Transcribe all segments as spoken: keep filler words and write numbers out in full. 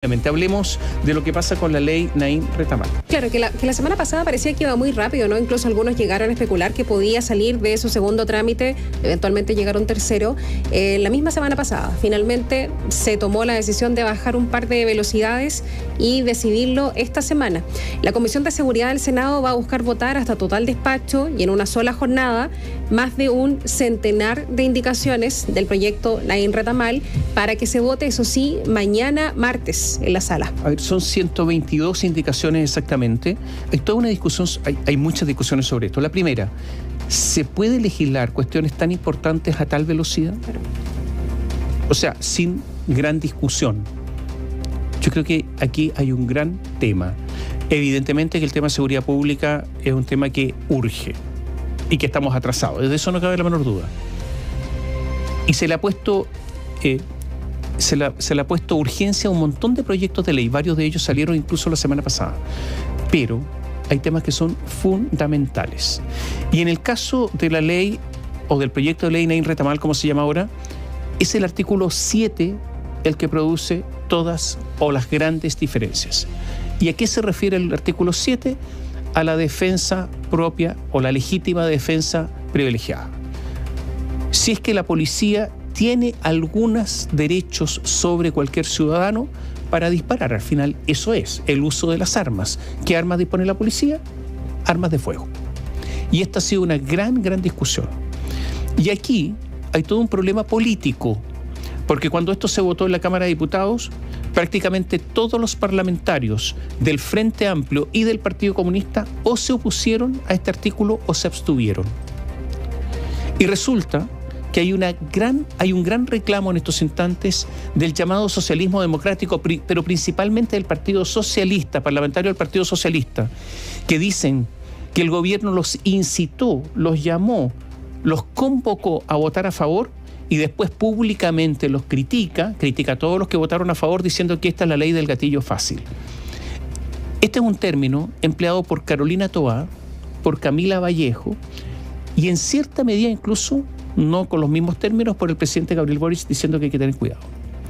rápidamente. Hablemos de lo que pasa con la ley Naín Retamal. Claro, que la, que la semana pasada parecía que iba muy rápido, ¿no? Incluso algunos llegaron a especular que podía salir de su segundo trámite, eventualmente llegaron tercero. Eh, la misma semana pasada, finalmente se tomó la decisión de bajar un par de velocidades y decidirlo esta semana. La Comisión de Seguridad del Senado va a buscar votar hasta total despacho y en una sola jornada más de un centenar de indicaciones del proyecto Naín Retamal para que se vote, eso sí, mañana martes en la sala. A ver, son ciento veintidós indicaciones exactamente. Hay toda una discusión, hay, hay muchas discusiones sobre esto. La primera, ¿se puede legislar cuestiones tan importantes a tal velocidad? Claro. O sea, sin gran discusión. Yo creo que aquí hay un gran tema. Evidentemente que el tema de seguridad pública es un tema que urge y que estamos atrasados. De eso no cabe la menor duda. Y se le ha puesto... Eh, Se le, se le ha puesto urgencia a un montón de proyectos de ley. Varios de ellos salieron incluso la semana pasada. Pero hay temas que son fundamentales. Y en el caso de la ley, o del proyecto de ley Naín Retamal, como se llama ahora, es el artículo siete el que produce todas o las grandes diferencias. ¿Y a qué se refiere el artículo siete? A la defensa propia o la legítima defensa privilegiada. Si es que la policía tiene algunos derechos sobre cualquier ciudadano para disparar. Al final, eso es el uso de las armas. ¿Qué armas dispone la policía? Armas de fuego. Y esta ha sido una gran, gran discusión. Y aquí hay todo un problema político, porque cuando esto se votó en la Cámara de Diputados, prácticamente todos los parlamentarios del Frente Amplio y del Partido Comunista o se opusieron a este artículo o se abstuvieron. Y resulta que hay, una gran, hay un gran reclamo en estos instantes del llamado socialismo democrático, pero principalmente del Partido Socialista, parlamentario del Partido Socialista, que dicen que el gobierno los incitó, los llamó, los convocó a votar a favor y después públicamente los critica, critica a todos los que votaron a favor diciendo que esta es la ley del gatillo fácil. Este es un término empleado por Carolina Toá, por Camila Vallejo y en cierta medida incluso no con los mismos términos, por el presidente Gabriel Boric diciendo que hay que tener cuidado.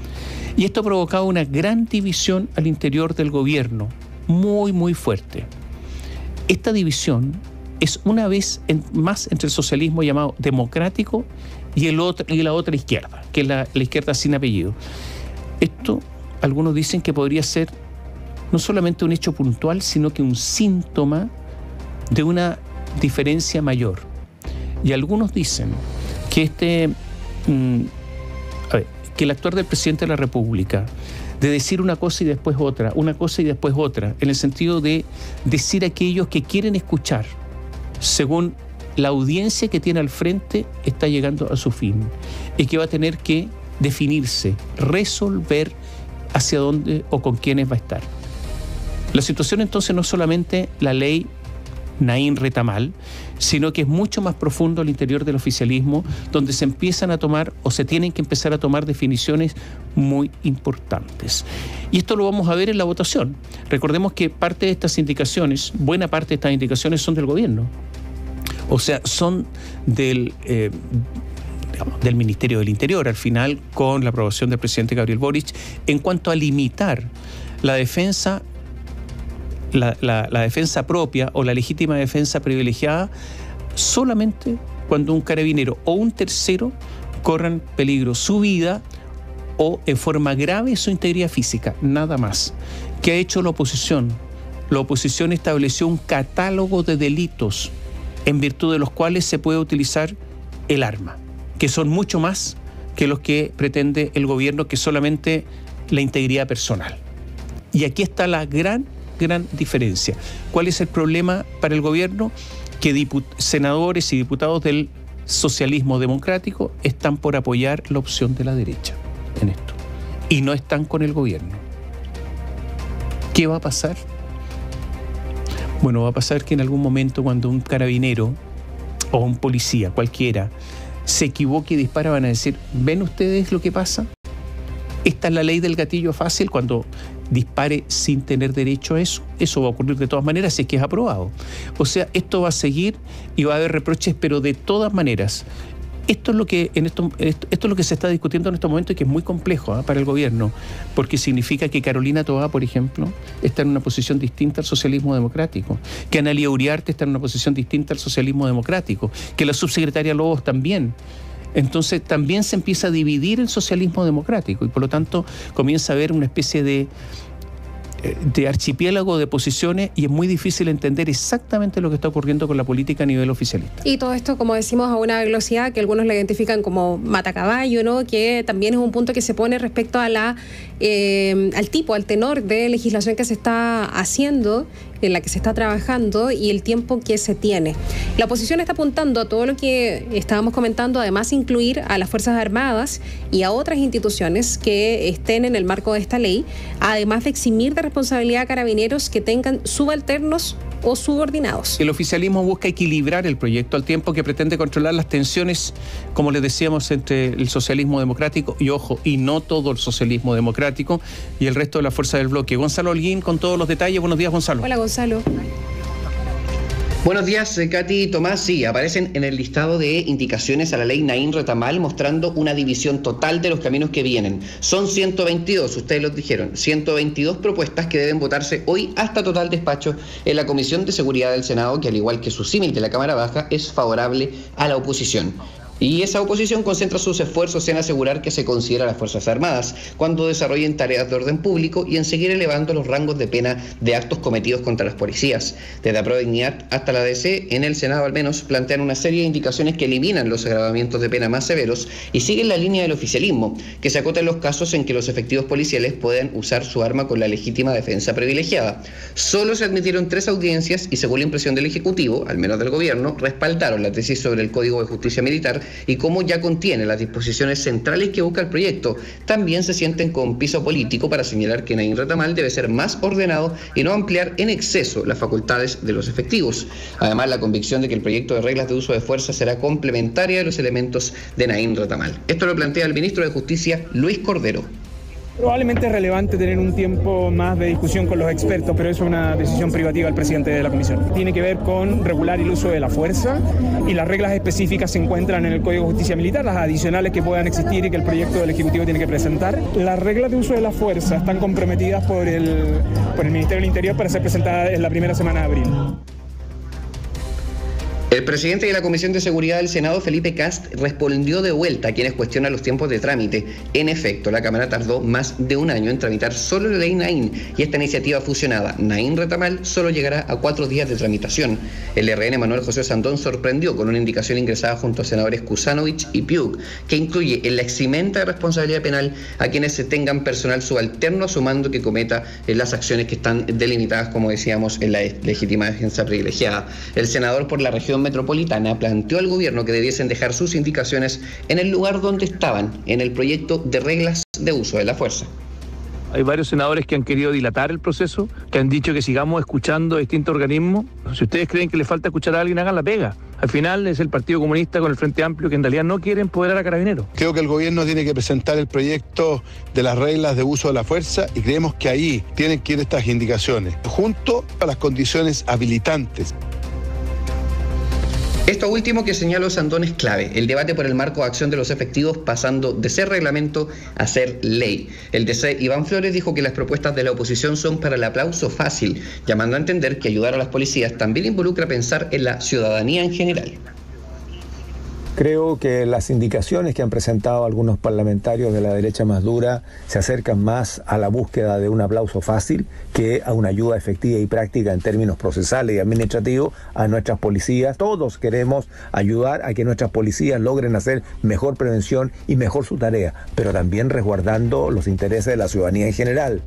Y esto ha provocado una gran división al interior del gobierno, muy, muy fuerte. Esta división es una vez en, más entre el socialismo llamado democrático y, el otro, y la otra izquierda, que es la, la izquierda sin apellido. Esto, algunos dicen que podría ser no solamente un hecho puntual, sino que un síntoma de una diferencia mayor. Y algunos dicen que este mmm, a ver, que el actuar del presidente de la República, de decir una cosa y después otra, una cosa y después otra, en el sentido de decir aquellos que quieren escuchar, según la audiencia que tiene al frente, está llegando a su fin y que va a tener que definirse, resolver hacia dónde o con quiénes va a estar. La situación entonces no es solamente la ley Naín Retamal, sino que es mucho más profundo al interior del oficialismo, donde se empiezan a tomar o se tienen que empezar a tomar definiciones muy importantes. Y esto lo vamos a ver en la votación. Recordemos que parte de estas indicaciones, buena parte de estas indicaciones son del gobierno. O sea, son del, eh, digamos, del Ministerio del Interior, al final, con la aprobación del presidente Gabriel Boric, en cuanto a limitar la defensa La, la, la defensa propia o la legítima defensa privilegiada solamente cuando un carabinero o un tercero corran peligro su vida o en forma grave su integridad física, nada más. ¿Qué ha hecho la oposición? La oposición estableció un catálogo de delitos en virtud de los cuales se puede utilizar el arma, que son mucho más que los que pretende el gobierno, que solamente la integridad personal. Y aquí está la gran gran diferencia. ¿Cuál es el problema para el gobierno? Que diput- senadores y diputados del socialismo democrático están por apoyar la opción de la derecha en esto y no están con el gobierno. ¿Qué va a pasar? Bueno, va a pasar que en algún momento cuando un carabinero o un policía, cualquiera, se equivoque y dispara, van a decir, ¿ven ustedes lo que pasa? Esta es la ley del gatillo fácil. Cuando dispare sin tener derecho a eso, eso va a ocurrir de todas maneras si es que es aprobado. O sea, esto va a seguir y va a haber reproches, pero de todas maneras. Esto es lo que en esto, esto, esto es lo que se está discutiendo en estos momentos y que es muy complejo ¿eh? para el gobierno, porque significa que Carolina Toá, por ejemplo, está en una posición distinta al socialismo democrático, que Analía Uriarte está en una posición distinta al socialismo democrático, que la subsecretaria Lobos también. Entonces también se empieza a dividir el socialismo democrático y por lo tanto comienza a haber una especie de de archipiélago de posiciones y es muy difícil entender exactamente lo que está ocurriendo con la política a nivel oficialista. Y todo esto, como decimos, a una velocidad que algunos la identifican como matacaballo, ¿no? Que también es un punto que se pone respecto a la eh, al tipo, al tenor de legislación que se está haciendo, en la que se está trabajando y el tiempo que se tiene. La oposición está apuntando a todo lo que estábamos comentando, además incluir a las Fuerzas Armadas y a otras instituciones que estén en el marco de esta ley, además de eximir de responsabilidad a carabineros que tengan subalternos o subordinados. El oficialismo busca equilibrar el proyecto al tiempo que pretende controlar las tensiones, como les decíamos, entre el socialismo democrático y, ojo, y no todo el socialismo democrático y el resto de la fuerza del bloque. Gonzalo Holguín con todos los detalles. Buenos días, Gonzalo. Hola, Gonzalo. Buenos días, Katy y Tomás. Sí, aparecen en el listado de indicaciones a la ley Naín Retamal mostrando una división total de los caminos que vienen. Son ciento veintidós, ustedes lo dijeron, ciento veintidós propuestas que deben votarse hoy hasta total despacho en la Comisión de Seguridad del Senado, que al igual que su símil de la Cámara Baja, es favorable a la oposición. Y esa oposición concentra sus esfuerzos en asegurar que se considera a las Fuerzas Armadas cuando desarrollen tareas de orden público y en seguir elevando los rangos de pena de actos cometidos contra las policías. Desde la Aprueba Dignidad hasta la D C, en el Senado al menos, plantean una serie de indicaciones que eliminan los agravamientos de pena más severos y siguen la línea del oficialismo, que se acota en los casos en que los efectivos policiales pueden usar su arma con la legítima defensa privilegiada. Solo se admitieron tres audiencias y, según la impresión del Ejecutivo, al menos del Gobierno, respaldaron la tesis sobre el Código de Justicia Militar y como ya contiene las disposiciones centrales que busca el proyecto, también se sienten con piso político para señalar que Naín Retamal debe ser más ordenado y no ampliar en exceso las facultades de los efectivos. Además, la convicción de que el proyecto de reglas de uso de fuerza será complementaria de los elementos de Naín Retamal. Esto lo plantea el ministro de Justicia, Luis Cordero. Probablemente es relevante tener un tiempo más de discusión con los expertos, pero eso es una decisión privativa del presidente de la comisión. Tiene que ver con regular el uso de la fuerza y las reglas específicas se encuentran en el Código de Justicia Militar, las adicionales que puedan existir y que el proyecto del Ejecutivo tiene que presentar. Las reglas de uso de la fuerza están comprometidas por el, por el Ministerio del Interior para ser presentadas en la primera semana de abril. El presidente de la Comisión de Seguridad del Senado, Felipe Kast, respondió de vuelta a quienes cuestionan los tiempos de trámite. En efecto, la Cámara tardó más de un año en tramitar solo la ley Naín y esta iniciativa fusionada, Naín Retamal, solo llegará a cuatro días de tramitación. El R N Manuel José Sandón sorprendió con una indicación ingresada junto a senadores Kusanovich y Piuk, que incluye en la eximenta de responsabilidad penal a quienes se tengan personal subalterno sumando que cometa las acciones que están delimitadas, como decíamos, en la legítima defensa privilegiada. El senador por la región metropolitana planteó al gobierno que debiesen dejar sus indicaciones en el lugar donde estaban, en el proyecto de reglas de uso de la fuerza. Hay varios senadores que han querido dilatar el proceso, que han dicho que sigamos escuchando a distintos organismos. Si ustedes creen que le falta escuchar a alguien, hagan la pega. Al final es el Partido Comunista con el Frente Amplio que en realidad no quieren empoderar a Carabineros. Creo que el gobierno tiene que presentar el proyecto de las reglas de uso de la fuerza y creemos que ahí tienen que ir estas indicaciones, junto a las condiciones habilitantes. Esto último que señaló Sandón es clave, el debate por el marco de acción de los efectivos pasando de ser reglamento a ser ley. El D C Iván Flores dijo que las propuestas de la oposición son para el aplauso fácil, llamando a entender que ayudar a las policías también involucra pensar en la ciudadanía en general. Creo que las indicaciones que han presentado algunos parlamentarios de la derecha más dura se acercan más a la búsqueda de un aplauso fácil que a una ayuda efectiva y práctica en términos procesales y administrativos a nuestras policías. Todos queremos ayudar a que nuestras policías logren hacer mejor prevención y mejor su tarea, pero también resguardando los intereses de la ciudadanía en general.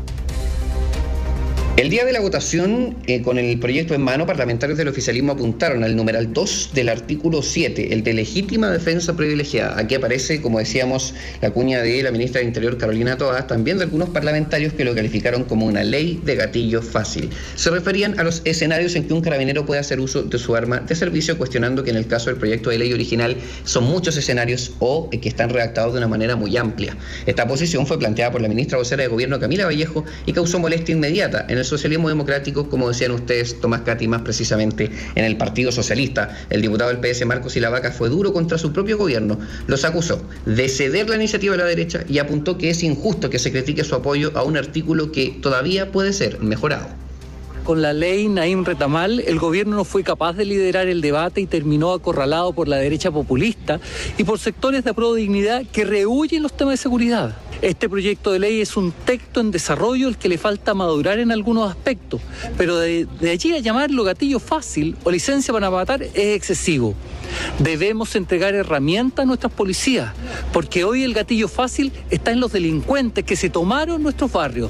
El día de la votación, eh, con el proyecto en mano, parlamentarios del oficialismo apuntaron al numeral dos del artículo siete, el de legítima defensa privilegiada. Aquí aparece, como decíamos, la cuña de la ministra del Interior, Carolina Toá, también de algunos parlamentarios que lo calificaron como una ley de gatillo fácil. Se referían a los escenarios en que un carabinero puede hacer uso de su arma de servicio, cuestionando que en el caso del proyecto de ley original son muchos escenarios o eh, que están redactados de una manera muy amplia. Esta posición fue planteada por la ministra vocera de Gobierno, Camila Vallejo, y causó molestia inmediata en el socialismo democrático, como decían ustedes, Tomás, Katy, más precisamente en el Partido Socialista. El diputado del P S, Marcos Ilavaca, fue duro contra su propio gobierno, los acusó de ceder la iniciativa de la derecha y apuntó que es injusto que se critique su apoyo a un artículo que todavía puede ser mejorado. Con la ley Naim Retamal, el gobierno no fue capaz de liderar el debate y terminó acorralado por la derecha populista y por sectores de Apruebo Dignidad que rehuyen los temas de seguridad. Este proyecto de ley es un texto en desarrollo al que le falta madurar en algunos aspectos, pero de, de allí a llamarlo gatillo fácil o licencia para matar es excesivo. Debemos entregar herramientas a nuestras policías, porque hoy el gatillo fácil está en los delincuentes que se tomaron nuestros barrios.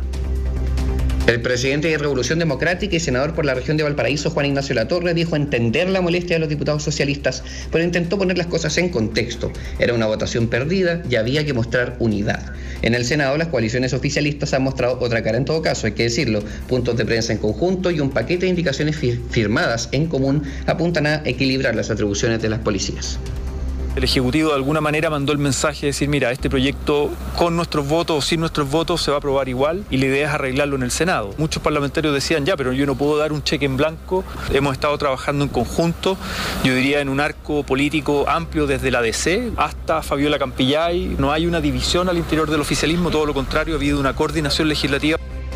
El presidente de Revolución Democrática y senador por la región de Valparaíso, Juan Ignacio Latorre, dijo entender la molestia de los diputados socialistas, pero intentó poner las cosas en contexto. Era una votación perdida y había que mostrar unidad. En el Senado, las coaliciones oficialistas han mostrado otra cara en todo caso, hay que decirlo. Puntos de prensa en conjunto y un paquete de indicaciones fir- firmadas en común apuntan a equilibrar las atribuciones de las policías. El Ejecutivo de alguna manera mandó el mensaje de decir, mira, este proyecto con nuestros votos o sin nuestros votos se va a aprobar igual y la idea es arreglarlo en el Senado. Muchos parlamentarios decían, ya, pero yo no puedo dar un cheque en blanco. Hemos estado trabajando en conjunto, yo diría en un arco político amplio desde la D C hasta Fabiola Campillay. No hay una división al interior del oficialismo, todo lo contrario, ha habido una coordinación legislativa.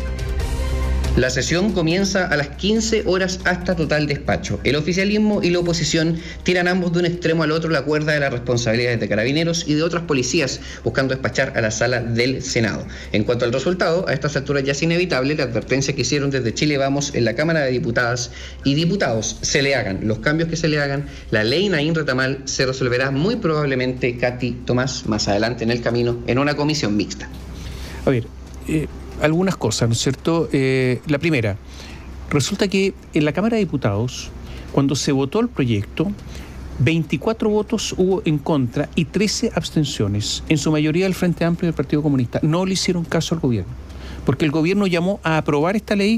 La sesión comienza a las quince horas hasta total despacho. El oficialismo y la oposición tiran ambos de un extremo al otro la cuerda de las responsabilidades de carabineros y de otras policías, buscando despachar a la sala del Senado. En cuanto al resultado, a estas alturas ya es inevitable la advertencia que hicieron desde Chile Vamos en la Cámara de Diputadas y Diputados. Se le hagan los cambios que se le hagan, la ley Naim Retamal se resolverá muy probablemente, Katy, Tomás, más adelante en el camino, en una comisión mixta. A ver, eh... algunas cosas, ¿no es cierto? Eh, la primera, resulta que en la Cámara de Diputados, cuando se votó el proyecto, veinticuatro votos hubo en contra y trece abstenciones, en su mayoría del Frente Amplio y del Partido Comunista. No le hicieron caso al gobierno, porque el gobierno llamó a aprobar esta ley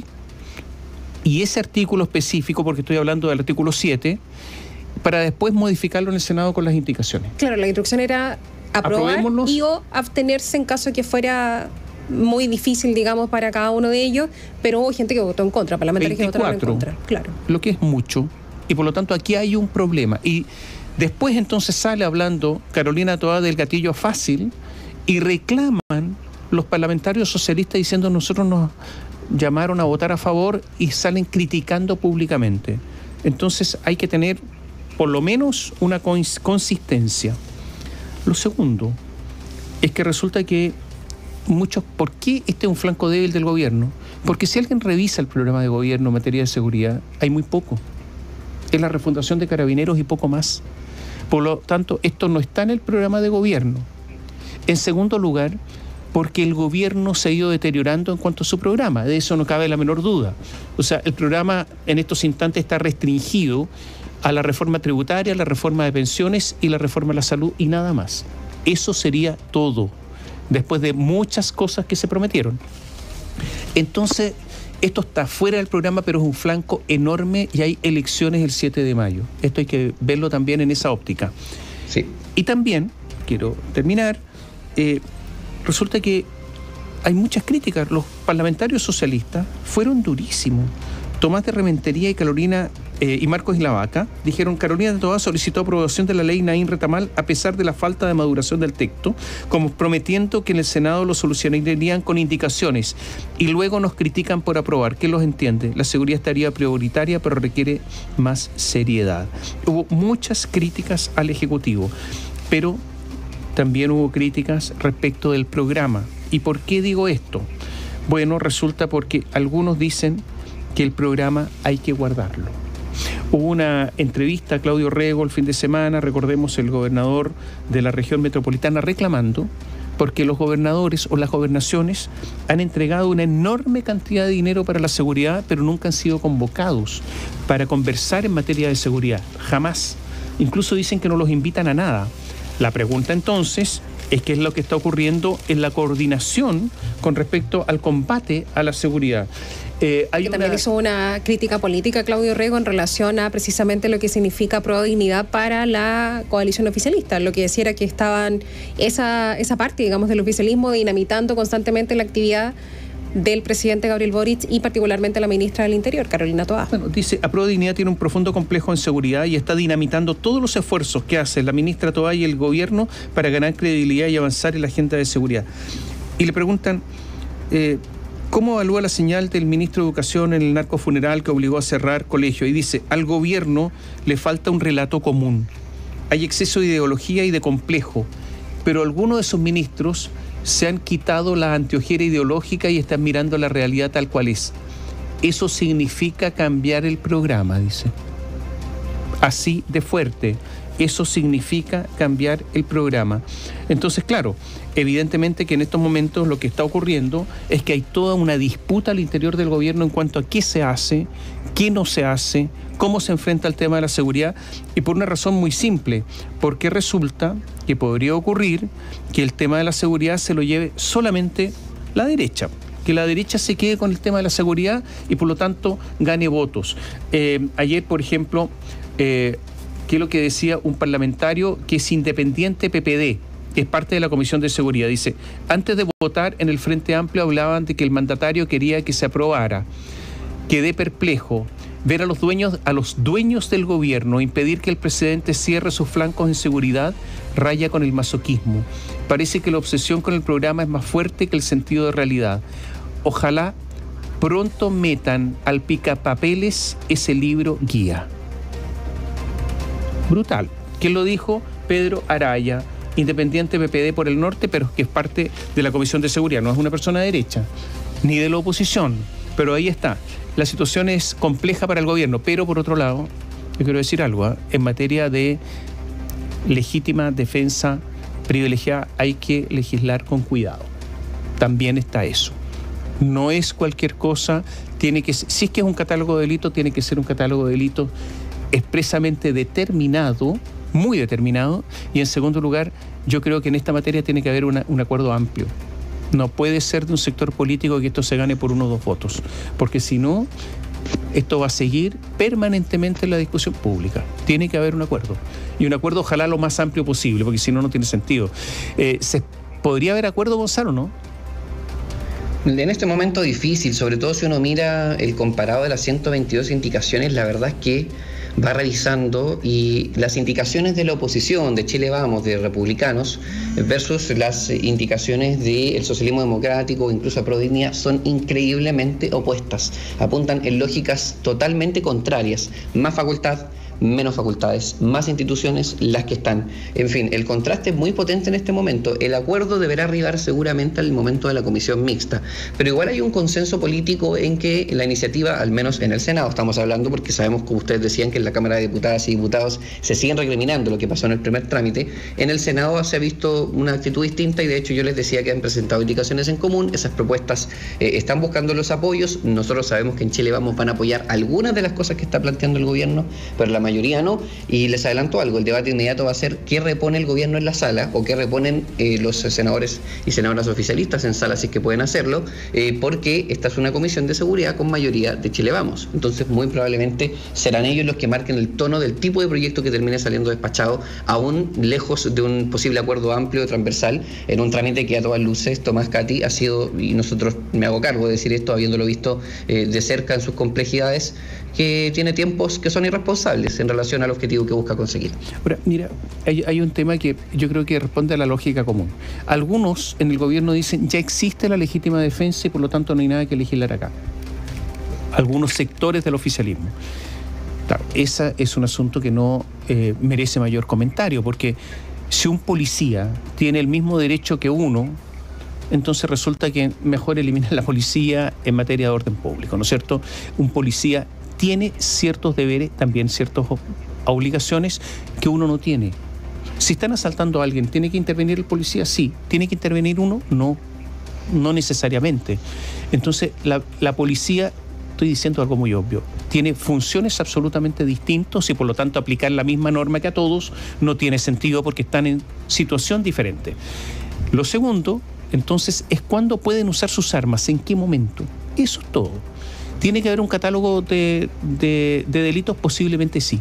y ese artículo específico, porque estoy hablando del artículo siete, para después modificarlo en el Senado con las indicaciones. Claro, la instrucción era aprobar y o abstenerse en caso que fuera muy difícil, digamos, para cada uno de ellos, pero hubo gente que votó en contra, parlamentarios que votaron en contra, claro. Lo que es mucho, y por lo tanto aquí hay un problema. Y después entonces sale hablando Carolina Toá del gatillo fácil y reclaman los parlamentarios socialistas diciendo nosotros nos llamaron a votar a favor y salen criticando públicamente. Entonces hay que tener por lo menos una cons- consistencia. Lo segundo es que resulta que muchos, ¿por qué este es un flanco débil del gobierno? Porque si alguien revisa el programa de gobierno en materia de seguridad, hay muy poco. Es la refundación de Carabineros y poco más. Por lo tanto, esto no está en el programa de gobierno. En segundo lugar, porque el gobierno se ha ido deteriorando en cuanto a su programa, de eso no cabe la menor duda. O sea, el programa en estos instantes está restringido a la reforma tributaria, la reforma de pensiones y la reforma de la salud y nada más. Eso sería todo, después de muchas cosas que se prometieron. Entonces, esto está fuera del programa, pero es un flanco enorme y hay elecciones el siete de mayo. Esto hay que verlo también en esa óptica. Sí. Y también, quiero terminar, eh, resulta que hay muchas críticas. Los parlamentarios socialistas fueron durísimos. Tomás de Rementería y Carolina eh, y Marcos Ilavaca dijeron: Carolina Toá solicitó aprobación de la ley Naim Retamal a pesar de la falta de maduración del texto, como prometiendo que en el Senado lo solucionarían con indicaciones, y luego nos critican por aprobar. ¿Qué los entiende? La seguridad estaría prioritaria, pero requiere más seriedad. Hubo muchas críticas al Ejecutivo, pero también hubo críticas respecto del programa. ¿Y por qué digo esto? Bueno, resulta porque algunos dicen que el programa hay que guardarlo. Hubo una entrevista a Claudio Rego el fin de semana, recordemos, el gobernador de la región metropolitana reclamando porque los gobernadores o las gobernaciones han entregado una enorme cantidad de dinero para la seguridad, pero nunca han sido convocados para conversar en materia de seguridad, jamás. Incluso dicen que no los invitan a nada. La pregunta entonces es qué es lo que está ocurriendo en la coordinación con respecto al combate a la seguridad. Eh, hay que una... también hizo una crítica política Claudio Rego en relación a precisamente lo que significa Apruebo Dignidad para la coalición oficialista. Lo que decía era que estaban esa, esa parte, digamos, del oficialismo dinamitando constantemente la actividad del presidente Gabriel Boric y particularmente la ministra del Interior, Carolina Toá. Bueno, dice, Apruebo Dignidad tiene un profundo complejo en seguridad y está dinamitando todos los esfuerzos que hace la ministra Toá y el gobierno para ganar credibilidad y avanzar en la agenda de seguridad. Y le preguntan, eh, ¿cómo evalúa la señal del ministro de Educación en el narcofuneral que obligó a cerrar colegios? Y dice, al gobierno le falta un relato común. Hay exceso de ideología y de complejo, pero algunos de sus ministros se han quitado la anteojera ideológica y están mirando la realidad tal cual es. Eso significa cambiar el programa, dice. Así de fuerte. Eso significa cambiar el programa. Entonces, claro, evidentemente que en estos momentos lo que está ocurriendo es que hay toda una disputa al interior del gobierno en cuanto a qué se hace, qué no se hace, cómo se enfrenta el tema de la seguridad, y por una razón muy simple, porque resulta que podría ocurrir que el tema de la seguridad se lo lleve solamente la derecha, que la derecha se quede con el tema de la seguridad y por lo tanto gane votos. Eh, ayer, por ejemplo, eh, ¿qué es lo que decía un parlamentario que es independiente P P D? Que es parte de la Comisión de Seguridad. Dice, antes de votar en el Frente Amplio hablaban de que el mandatario quería que se aprobara. Quedé perplejo. Ver a los dueños, a los dueños del gobierno impedir que el presidente cierre sus flancos en seguridad raya con el masoquismo. Parece que la obsesión con el programa es más fuerte que el sentido de realidad. Ojalá pronto metan al picapapeles ese libro guía. Brutal. ¿Quién lo dijo? Pedro Araya, independiente P P D por el norte, pero que es parte de la Comisión de Seguridad. No es una persona de derecha, ni de la oposición, pero ahí está. La situación es compleja para el gobierno, pero por otro lado, yo quiero decir algo, ¿eh? En materia de legítima defensa privilegiada hay que legislar con cuidado. También está eso. No es cualquier cosa, tiene que, si es que es un catálogo de delitos, tiene que ser un catálogo de delitos expresamente determinado, muy determinado, y en segundo lugar, yo creo que en esta materia tiene que haber una, un acuerdo amplio. No puede ser de un sector político que esto se gane por uno o dos votos, porque si no, esto va a seguir permanentemente en la discusión pública. Tiene que haber un acuerdo, y un acuerdo ojalá lo más amplio posible, porque si no, no tiene sentido. Eh, ¿se podría haber acuerdo, Gonzalo, no? En este momento difícil, sobre todo si uno mira el comparado de las ciento veintidós indicaciones, la verdad es que va revisando y las indicaciones de la oposición, de Chile Vamos, de republicanos, versus las indicaciones del socialismo democrático, incluso a Apruebo Dignidad, son increíblemente opuestas. Apuntan en lógicas totalmente contrarias. Más facultad, menos facultades, más instituciones, las que están. En fin, el contraste es muy potente en este momento. El acuerdo deberá arribar seguramente al momento de la comisión mixta, pero igual hay un consenso político en que la iniciativa, al menos en el Senado, estamos hablando porque sabemos, como ustedes decían, que en la Cámara de Diputadas y Diputados se siguen recriminando lo que pasó en el primer trámite. En el Senado se ha visto una actitud distinta y de hecho yo les decía que han presentado indicaciones en común. Esas propuestas eh, están buscando los apoyos. Nosotros sabemos que en Chile Vamos van a apoyar algunas de las cosas que está planteando el gobierno, pero la mayoría no, y les adelanto algo, el debate inmediato va a ser qué repone el gobierno en la sala o qué reponen eh, los senadores y senadoras oficialistas en sala, si es que pueden hacerlo, eh, porque esta es una comisión de seguridad con mayoría de Chile Vamos. Entonces muy probablemente serán ellos los que marquen el tono del tipo de proyecto que termine saliendo despachado, aún lejos de un posible acuerdo amplio, transversal, en un trámite que a todas luces, Tomás, Katy, ha sido, y nosotros me hago cargo de decir esto, habiéndolo visto eh, de cerca en sus complejidades, que tiene tiempos que son irresponsables en relación al objetivo que busca conseguir. Ahora, mira, hay, hay un tema que yo creo que responde a la lógica común. Algunos en el gobierno dicen, ya existe la legítima defensa y por lo tanto no hay nada que legislar acá. Algunos sectores del oficialismo. Claro, ese es un asunto que no eh, merece mayor comentario, porque si un policía tiene el mismo derecho que uno, entonces resulta que mejor eliminar la policía en materia de orden público, ¿no es cierto? Un policía tiene ciertos deberes, también ciertas obligaciones que uno no tiene. Si están asaltando a alguien, ¿tiene que intervenir el policía? Sí. ¿Tiene que intervenir uno? No, no necesariamente. Entonces, la, la policía, estoy diciendo algo muy obvio, tiene funciones absolutamente distintas y por lo tanto aplicar la misma norma que a todos no tiene sentido porque están en situación diferente. Lo segundo, entonces, es cuándo pueden usar sus armas, en qué momento. Eso es todo. ¿Tiene que haber un catálogo de, de, de delitos? Posiblemente sí.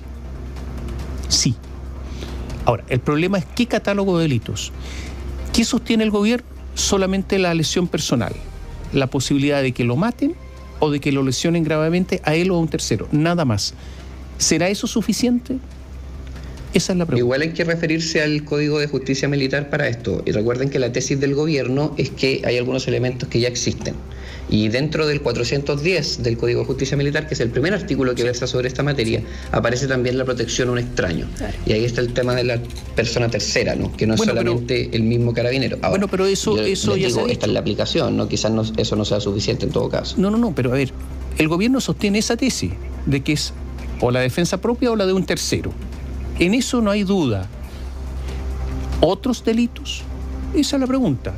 Sí. Ahora, el problema es qué catálogo de delitos. ¿Qué sostiene el gobierno? Solamente la lesión personal. la posibilidad de que lo maten o de que lo lesionen gravemente a él o a un tercero, nada más. ¿Será eso suficiente? Esa es la pregunta. Igual hay que referirse al Código de Justicia Militar para esto. Y recuerden que la tesis del gobierno es que hay algunos elementos que ya existen. Y dentro del cuatrocientos diez del Código de Justicia Militar, que es el primer artículo que versa sobre esta materia, aparece también la protección a un extraño. Claro. Y ahí está el tema de la persona tercera, ¿no? Que no es bueno, solamente pero, el mismo carabinero. Ahora, bueno, pero eso, eso ya digo, se ha está en la aplicación, ¿no? Quizás no, eso no sea suficiente en todo caso. No, no, no, pero a ver, el gobierno sostiene esa tesis de que es o la defensa propia o la de un tercero. En eso no hay duda. ¿Otros delitos? Esa es la pregunta.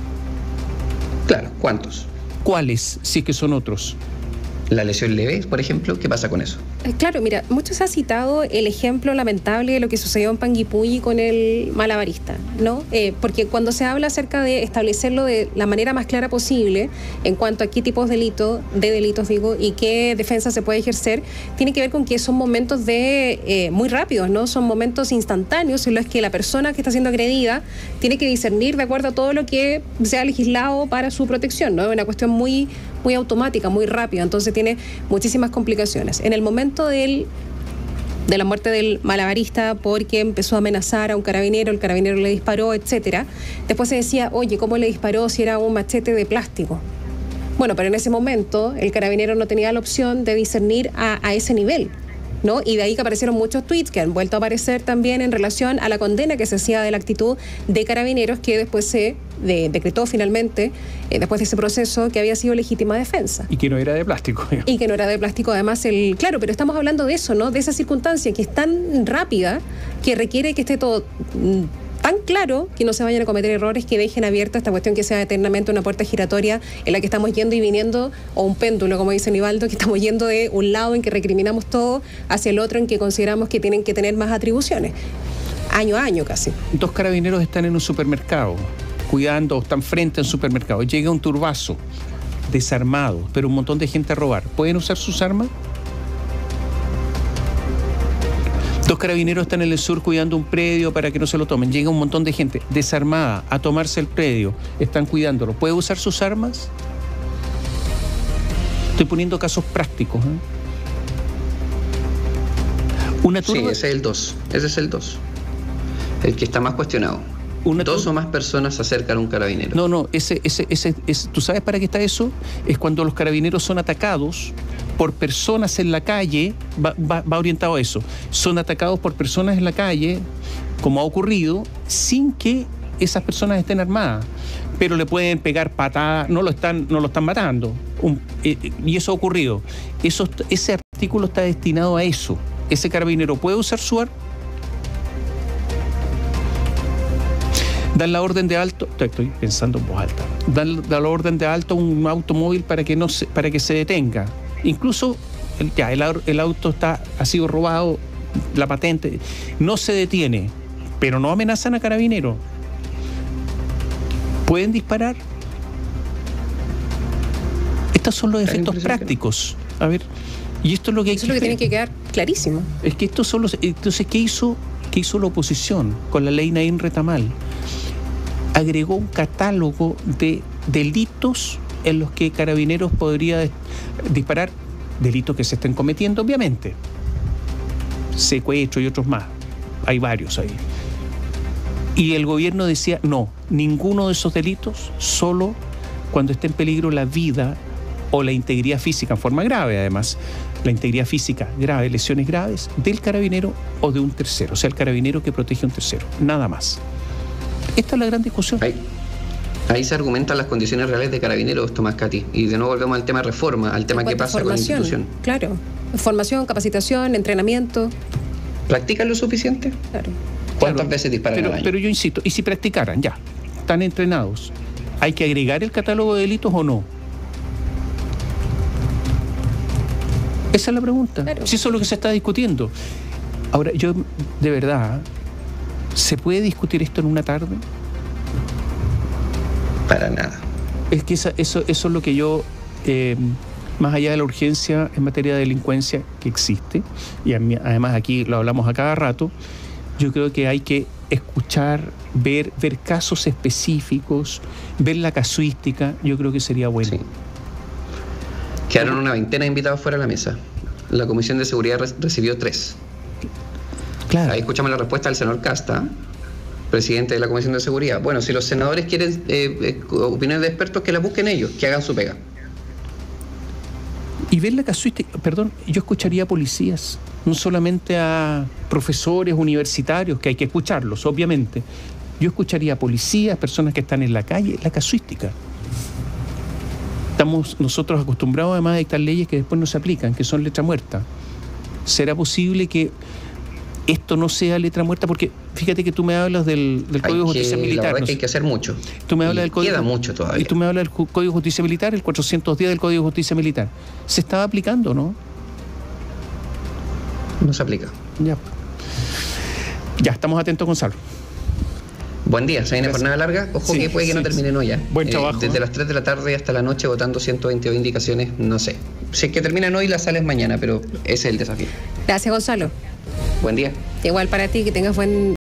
Claro, ¿cuántos? ¿Cuáles, si es que son otros? La lesión leve, por ejemplo, ¿qué pasa con eso? Claro, mira, mucho se ha citado el ejemplo lamentable de lo que sucedió en Panguipulli con el malabarista, ¿no? Eh, porque cuando se habla acerca de establecerlo de la manera más clara posible en cuanto a qué tipos de delitos, de delitos digo, y qué defensa se puede ejercer, tiene que ver con que son momentos de eh, muy rápidos, ¿no? Son momentos instantáneos en los que la persona que está siendo agredida tiene que discernir de acuerdo a todo lo que se ha legislado para su protección, ¿no? Es una cuestión muy, muy automática, muy rápida, entonces tiene muchísimas complicaciones. En el momento del, de la muerte del malabarista porque empezó a amenazar a un carabinero, el carabinero le disparó, etcétera. Después se decía, oye, ¿cómo le disparó si era un machete de plástico? Bueno, pero en ese momento el carabinero no tenía la opción de discernir a, a ese nivel, ¿no? Y de ahí que aparecieron muchos tweets que han vuelto a aparecer también en relación a la condena que se hacía de la actitud de carabineros que después se de, decretó finalmente, eh, después de ese proceso, que había sido legítima defensa. Y que no era de plástico. Y que no era de plástico, además, el claro, pero estamos hablando de eso, ¿no? De esa circunstancia que es tan rápida que requiere que esté todo tan claro que no se vayan a cometer errores que dejen abierta esta cuestión que sea eternamente una puerta giratoria en la que estamos yendo y viniendo, o un péndulo, como dice Nivaldo, que estamos yendo de un lado en que recriminamos todo hacia el otro en que consideramos que tienen que tener más atribuciones. Año a año casi. Dos carabineros están en un supermercado, cuidando, o están frente a un supermercado. Llega un turbazo, desarmado, pero un montón de gente a robar. ¿Pueden usar sus armas? Dos carabineros están en el sur cuidando un predio para que no se lo tomen. Llega un montón de gente desarmada a tomarse el predio. Están cuidándolo. ¿Puede usar sus armas? Estoy poniendo casos prácticos, ¿eh? Una turba... Sí, ese es el dos. Ese es el dos. El que está más cuestionado. Una Dos o más personas se acercan a un carabinero. No, no, ese, ese, ese, ese, ¿tú sabes para qué está eso? Es cuando los carabineros son atacados por personas en la calle, va, va, va orientado a eso. Son atacados por personas en la calle, como ha ocurrido, sin que esas personas estén armadas. Pero le pueden pegar patadas, no lo están, no lo están matando. Un, eh, y eso ha ocurrido. Eso, ese artículo está destinado a eso. Ese carabinero puede usar su arma. Dan la orden de alto, estoy pensando en voz alta, dan, dan la orden de alto a un automóvil para que, no se, para que se detenga. Incluso el, ya, el, el auto está, ha sido robado, la patente, no se detiene, pero no amenazan a carabineros. ¿Pueden disparar? Estos son los efectos prácticos. A ver, y esto es lo que hay Eso que... es lo que tiene que quedar clarísimo. Es que estos son los... Entonces, ¿qué hizo, qué hizo la oposición con la ley Naín Retamal? Agregó un catálogo de delitos en los que Carabineros podría disparar, delitos que se estén cometiendo, obviamente. Secuestro y otros más. Hay varios ahí. Y el gobierno decía, no, ninguno de esos delitos, solo cuando esté en peligro la vida o la integridad física, en forma grave además, la integridad física grave, lesiones graves, del carabinero o de un tercero, o sea, el carabinero que protege a un tercero, nada más. Esta es la gran discusión. Ahí, ahí se argumentan las condiciones reales de Carabineros, Tomás Cati. Y de nuevo volvemos al tema reforma, al tema que pasa con la institución. Claro, formación, capacitación, entrenamiento. ¿Practican lo suficiente? Claro. ¿Cuántas Claro, veces disparan pero, al año? pero yo insisto, ¿y si practicaran? Ya, están entrenados. ¿Hay que agregar el catálogo de delitos o no? Esa es la pregunta. Claro. Si eso es lo que se está discutiendo. Ahora, yo, de verdad, ¿se puede discutir esto en una tarde? Para nada. Es que esa, eso, eso es lo que yo, eh, más allá de la urgencia en materia de delincuencia que existe, y a mí, además aquí lo hablamos a cada rato, yo creo que hay que escuchar, ver, ver casos específicos, ver la casuística, yo creo que sería bueno. Sí. Quedaron una veintena de invitados fuera de la mesa. La Comisión de Seguridad re- recibió tres. Claro. Ahí escuchamos la respuesta del senador Casta, presidente de la Comisión de Seguridad. Bueno, si los senadores quieren eh, eh, opiniones de expertos, que las busquen ellos, que hagan su pega. Y ver la casuística, perdón, yo escucharía a policías, no solamente a profesores universitarios, que hay que escucharlos, obviamente. Yo escucharía a policías, personas que están en la calle, la casuística. Estamos nosotros acostumbrados además a dictar leyes que después no se aplican, que son letra muerta. ¿Será posible que esto no sea letra muerta? Porque fíjate que tú me hablas del, del Código de Justicia que, Militar. La verdad ¿no? es que hay que hacer mucho. Tú me hablas y del Código, queda mucho todavía. Y tú me hablas del Código de Justicia Militar, el cuatrocientos diez del Código de Justicia Militar. ¿Se estaba aplicando, no? No se aplica. Ya. Ya, estamos atentos, Gonzalo. Buen día, se viene Gracias. jornada larga. Ojo Sí, que puede que sí, no terminen hoy ya. Buen Eh, trabajo, desde ¿eh? las tres de la tarde hasta la noche votando ciento veintidós indicaciones, no sé. Si es que terminan hoy, las sales mañana, pero ese es el desafío. Gracias, Gonzalo. Buen día. Igual para ti, que tengas buen